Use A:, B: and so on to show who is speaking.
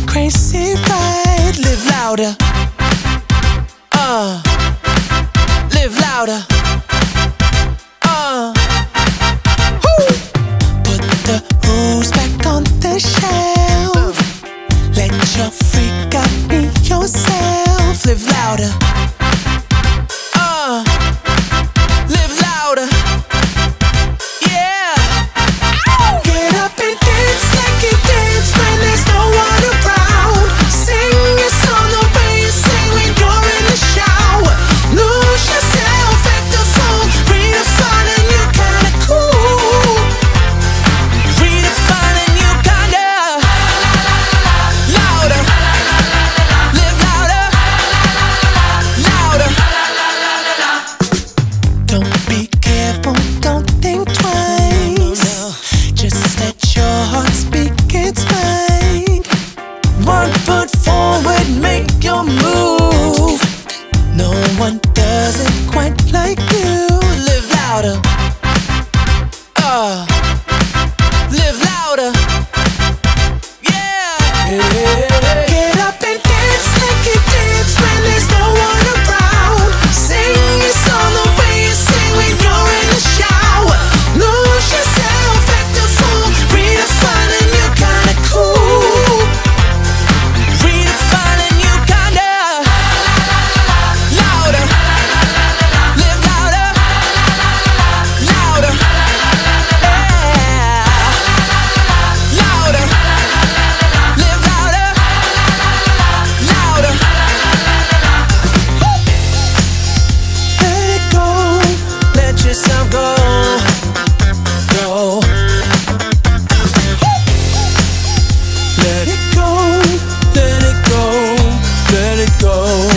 A: crazy ride. Live louder. Live louder. Woo. Put the rules back on the shelf. Let your freak out be yourself. Live louder. Live louder. Yeah. Ow. Get up and dance like you dance when there's no one around. Sing your song the way you sing when you're in the shower. Lose yourself at the phone. Redefining you kinda cool. Redefining you kinda louder. Live louder. Louder. Don't be careful, don't think twice. Just let your heart speak its mind. One foot forward, make your move. No one does it quite like you. Live louder. Live louder. Yeah. Get up and dance like you dance when there's no one around. Sing your song the way you sing when you're in the shower. Lose yourself at the phone. Redefining you kinda cool. Redefining you kinda louder. Live louder. Louder. Yeah. Louder. Live louder. Louder. Let it go. Let yourself go. Go. Let it go. Let it go. Let it go.